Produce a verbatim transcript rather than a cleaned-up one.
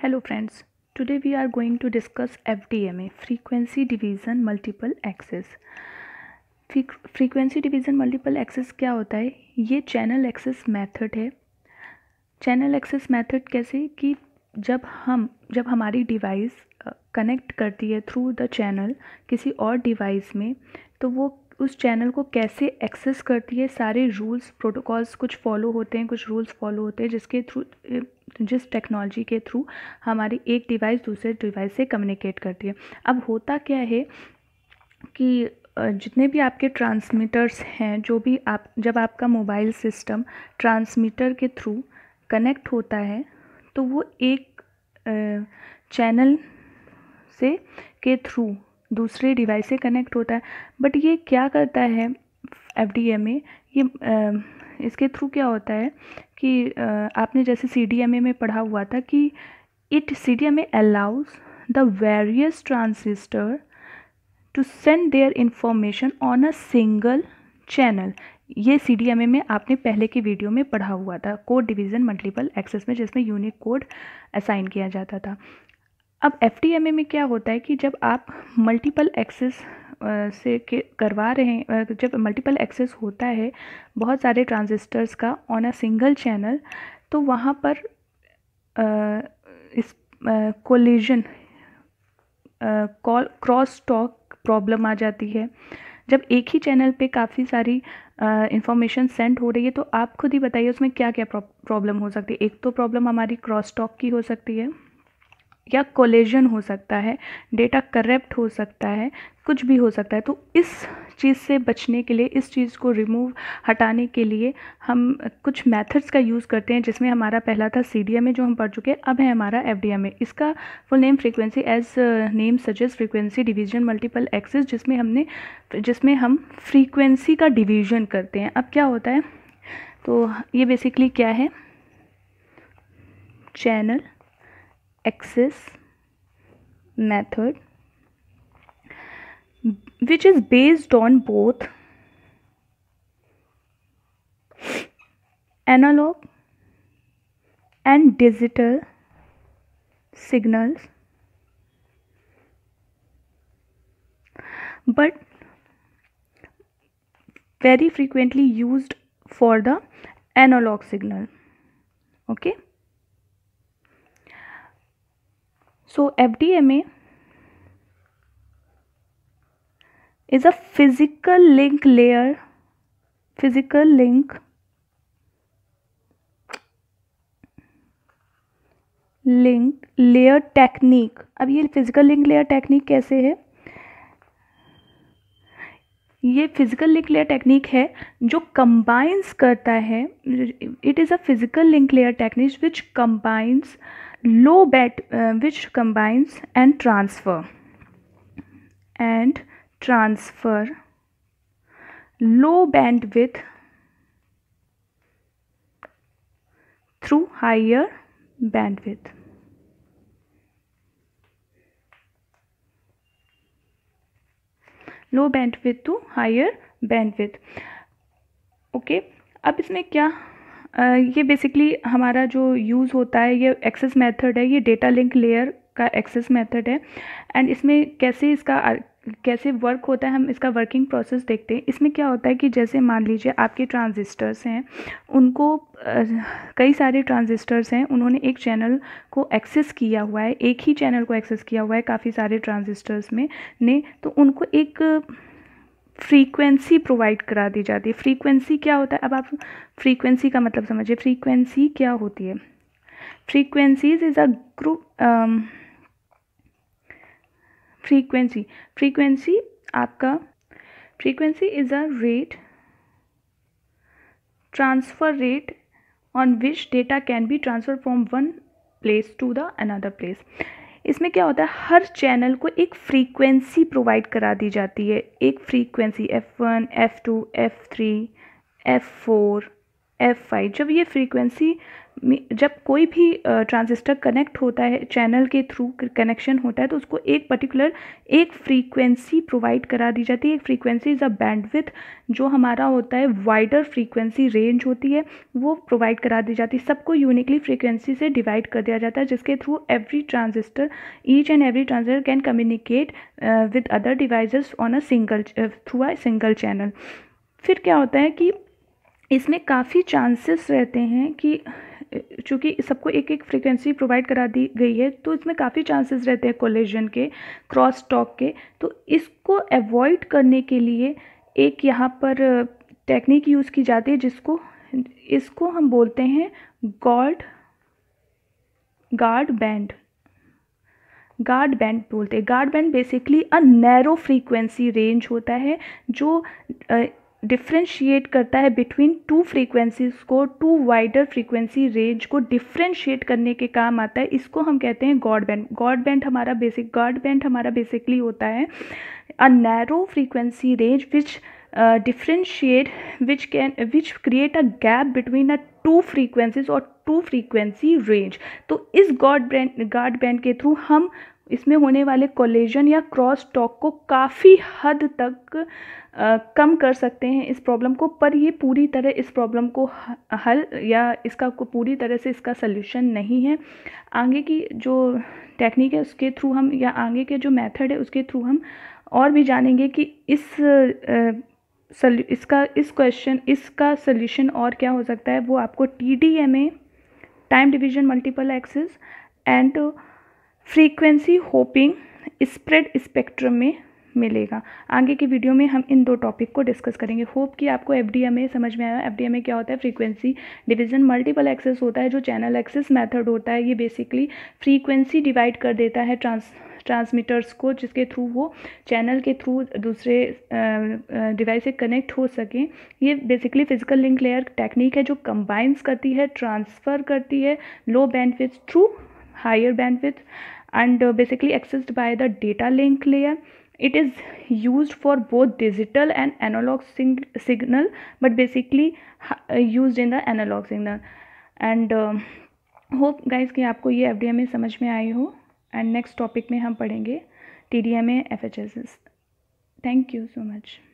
Hello friends, today we are going to discuss F D M A, Frequency Division Multiple Access. Frequency Division Multiple Access क्या होता है? ये channel access method है. Channel access method कैसे कि जब हम जब हमारी डिवाइस कनेक्ट करती है थ्रू द चैनल किसी और डिवाइस में, तो वो उस चैनल को कैसे एक्सेस करती है. सारे रूल्स प्रोटोकॉल्स कुछ फॉलो होते हैं, कुछ रूल्स फॉलो होते हैं जिसके थ्रू जिस टेक्नोलॉजी के थ्रू हमारी एक डिवाइस दूसरे डिवाइस से कम्युनिकेट करती है. अब होता क्या है कि जितने भी आपके ट्रांसमीटर्स हैं, जो भी आप जब आपका मोबाइल सिस्टम ट्रांसमीटर के थ्रू कनेक्ट होता है तो वो एक चैनल से के थ्रू दूसरे डिवाइस से कनेक्ट होता है. बट ये क्या करता है एफ डी एम ए, ये आ, इसके थ्रू क्या होता है कि आ, आपने जैसे सी डी एम ए में पढ़ा हुआ था कि it C D M A allows the various transistor to send their information on a single channel. ये सी डी एम ए में आपने पहले की वीडियो में पढ़ा हुआ था, कोड डिवीज़न मल्टीपल एक्सेस में, जिसमें यूनिक कोड असाइन किया जाता था. अब एफ डी एम ए में क्या होता है कि जब आप मल्टीपल एक्सेस से के करवा रहे हैं, जब मल्टीपल एक्सेस होता है बहुत सारे ट्रांजिस्टर्स का ऑन अ सिंगल चैनल, तो वहाँ पर आ, इस कोलिजन क्रॉस टॉक प्रॉब्लम आ जाती है. जब एक ही चैनल पे काफ़ी सारी इंफॉर्मेशन सेंड हो रही है, तो आप खुद ही बताइए उसमें क्या क्या प्रॉब्लम हो सकती है. एक तो प्रॉब्लम हमारी क्रॉस टॉक की हो सकती है, या कोलिजन हो सकता है, डेटा करप्ट हो सकता है, कुछ भी हो सकता है. तो इस चीज़ से बचने के लिए, इस चीज़ को रिमूव हटाने के लिए हम कुछ मेथड्स का यूज़ करते हैं, जिसमें हमारा पहला था सी डी एम ए जो हम पढ़ चुके हैं. अब है हमारा एफ डी एम ए. इसका full name frequency as name suggest frequency division multiple access, जिसमें हमने जिसमें हम फ्रीक्वेंसी का डिवीजन करते हैं. अब क्या होता है, तो ये बेसिकली क्या है, channel access method which is based on both analog and digital signals, but very frequently used for the analog signal. Okay, so F D M A is a physical link layer, physical link link layer technique. अब ये physical link layer technique कैसे है? ये physical link layer technique है जो combines करता है. It is a physical link layer technique which combines low band uh, which combines and transfer and transfer low bandwidth through higher bandwidth. Low bandwidth to higher bandwidth. Okay okay. अब इसमें क्या, Uh, ये basically हमारा जो use होता है, ये access method है, ये डेटा लिंक लेयर का एक्सेस मेथड है. एंड इसमें कैसे इसका कैसे वर्क होता है, हम इसका वर्किंग प्रोसेस देखते हैं. इसमें क्या होता है कि जैसे मान लीजिए आपके ट्रांजिस्टर्स हैं, उनको uh, कई सारे ट्रांजिस्टर्स हैं, उन्होंने एक चैनल को एक्सेस किया हुआ है, एक ही चैनल को एक्सेस किया हुआ है काफ़ी सारे ट्रांजिस्टर्स में ने, तो उनको एक फ्रीक्वेंसी प्रोवाइड करा दी जाती है. फ्रीक्वेंसी क्या होता है, अब आप फ्रीक्वेंसी का मतलब समझिए. फ्रीक्वेंसी क्या होती है? Frequencies is a group frequency frequency आपका frequency is a rate, transfer rate on which data can be transfer from one place to the another place. इसमें क्या होता है, हर चैनल को एक फ्रीक्वेंसी प्रोवाइड करा दी जाती है. एक frequency F one, F two, F three, F four, F five. जब ये फ्रीक्वेंसी जब कोई भी ट्रांजिस्टर कनेक्ट होता है, चैनल के थ्रू कनेक्शन होता है, तो उसको एक पर्टिकुलर एक फ्रीक्वेंसी प्रोवाइड करा दी जाती है। एक फ्रीक्वेंसी इज़ अ बैंडविड्थ, जो हमारा होता है वाइडर फ्रीक्वेंसी रेंज होती है, वो प्रोवाइड करा दी जाती है। सबको यूनिकली फ्रीक्वेंसी से डिवाइड कर दिया जाता है, जिसके through every transistor each and every transistor can communicate with other devices on a single through a single channel. फिर क्या होता है कि इसमें काफ़ी चांसेस रहते हैं कि चूँकि सबको एक एक फ्रीक्वेंसी प्रोवाइड करा दी गई है, तो इसमें काफ़ी चांसेस रहते हैं कोलिजन के, क्रॉस टॉक के। तो इसको अवॉइड करने के लिए एक यहाँ पर टेक्निक यूज़ की जाती है, जिसको इसको हम बोलते हैं guard guard band guard band बोलते हैं। Guard band basically a narrow frequency range होता है, जो डिफ्रेंशिएट करता है बिटवीन टू फ्रीक्वेंसीज को, टू वाइडर फ्रीक्वेंसी रेंज को डिफ्रेंशिएट करने के काम आता है। इसको हम कहते हैं गॉड बैंड। गॉड बैंड हमारा बेसिक गॉड बैंड हमारा बेसिकली होता है a narrow frequency range which differentiate which can which create a gap between a two frequencies और टू फ्रीक्वेंसी रेंज। तो इस गॉड बैंड गार्ड बैंड के through हम इसमें होने वाले कोलिजन या क्रॉस टॉक को काफ़ी हद तक आ, कम कर सकते हैं इस प्रॉब्लम को। पर ये पूरी तरह इस प्रॉब्लम को हल या इसका को पूरी तरह से इसका सल्यूशन नहीं है। आगे की जो टेक्निक है उसके थ्रू हम या आगे के जो मेथड है उसके थ्रू हम और भी जानेंगे कि इस आ, इसका इस क्वेश्चन इसका सल्यूशन और क्या हो सकता है। वो आपको T D M A, time division multiple access and frequency hopping spread spectrum में मिलेगा। आगे की वीडियो में हम इन दो टॉपिक को डिस्कस करेंगे। होप कि आपको एफ डी एम ए समझ में आया। एफ डी एम ए क्या होता है? फ्रीक्वेंसी डिवीजन मल्टीपल एक्सेस होता है, जो चैनल एक्सेस मेथड होता है। ये बेसिकली फ्रीक्वेंसी डिवाइड कर देता है ट्रांस ट्रांसमीटर्स को, जिसके थ्रू वो चैनल के थ्रू दूसरे डिवाइस से कनेक्ट हो सकें। ये basically physical link layer technique है, जो कंबाइंस करती है, ट्रांसफ़र करती है low bandwidth through higher bandwidth and uh, basically accessed by the data link layer. It is used for both digital and analog sing- signal, but basically uh, used in the analog signal. And uh, hope guys कि आपको ये F D M A समझ में आई हो। and next topic में हम पढ़ेंगे T D M A F H S S. Thank you so much.